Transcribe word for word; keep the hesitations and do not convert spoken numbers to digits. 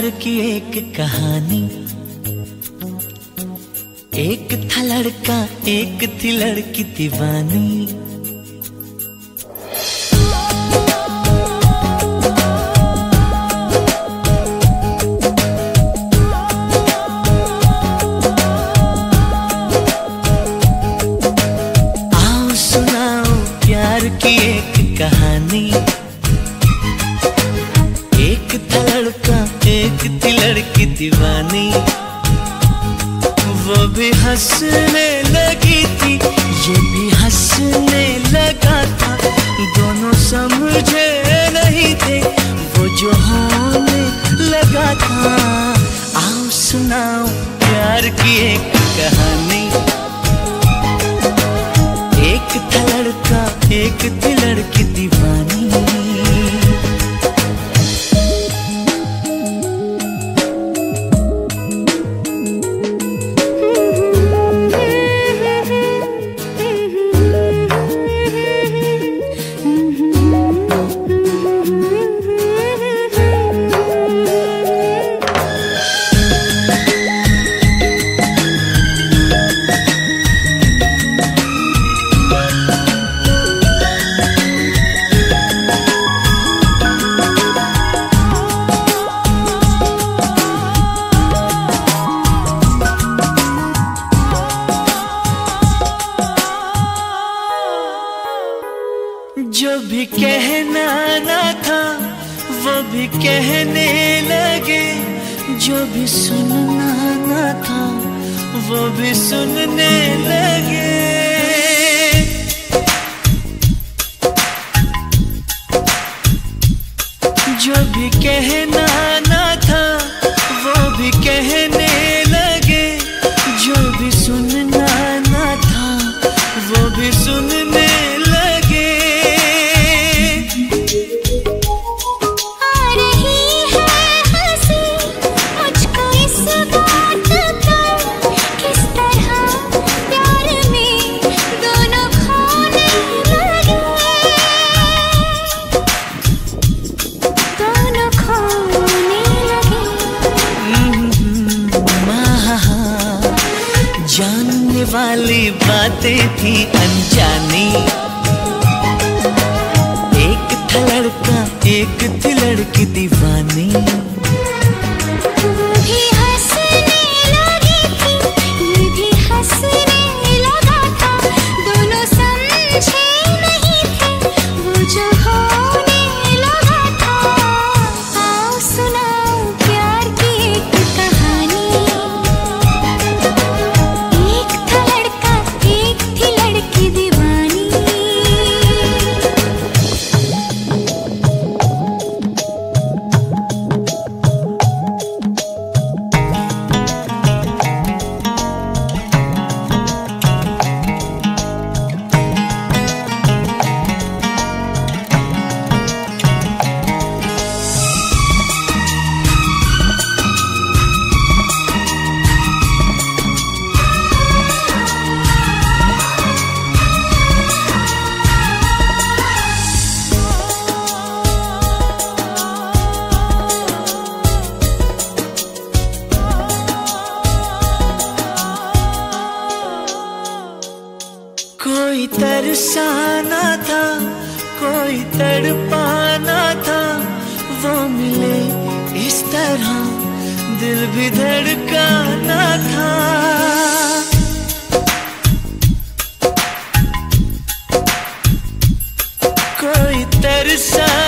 प्यार की एक कहानी। एक था लड़का एक थी लड़की दीवानी। आओ सुनाओ प्यार की एक कहानी। एक था लड़का एक थी लड़की दीवानी। वो भी हंसने लगी थी ये भी हंसने लगा था। दोनों समझे नहीं थे वो जो होने लगा था। आओ सुनाओ प्यार की एक कहानी। एक था लड़का एक थी लड़की दीवानी। जो भी कहना ना था वो भी कहने लगे। जो भी सुनना ना था वो भी सुनने लगे। जो भी कहना ना था वो भी कहने लगे। जो भी सुनना ना था वो भी सुनने लगे। जानने वाली बातें थी अनजानी। एक था लड़का एक थी लड़की दीवानी। भी हंसने लगी थी ये भी हंसने लगा था। दोनों समझे नहीं थे वो जो होने लगा था। आओ सुनाओ प्यार की एक कहानी। एक था लड़का एक थी लड़की दीवानी। कोई तरसाना था कोई तड़पाना था। वो मिले इस तरह दिल भी धड़काना था। कोई तरसा